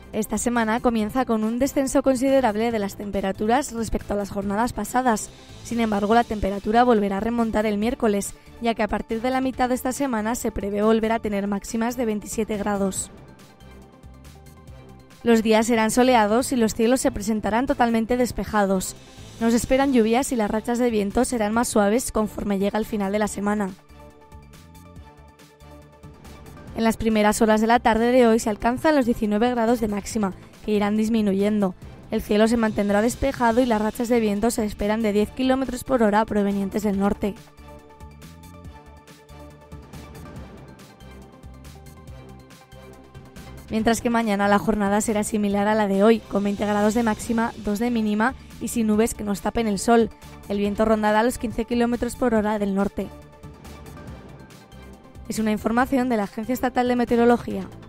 Esta semana comienza con un descenso considerable de las temperaturas respecto a las jornadas pasadas. Sin embargo, la temperatura volverá a remontar el miércoles, ya que a partir de la mitad de esta semana se prevé volver a tener máximas de 27 grados. Los días serán soleados y los cielos se presentarán totalmente despejados. Nos esperan lluvias y las rachas de viento serán más suaves conforme llega el final de la semana. En las primeras horas de la tarde de hoy se alcanzan los 19 grados de máxima, que irán disminuyendo. El cielo se mantendrá despejado y las rachas de viento se esperan de 10 km por hora provenientes del norte. Mientras que mañana la jornada será similar a la de hoy, con 20 grados de máxima, 2 de mínima y sin nubes que nos tapen el sol. El viento rondará los 15 km por hora del norte. Es una información de la Agencia Estatal de Meteorología.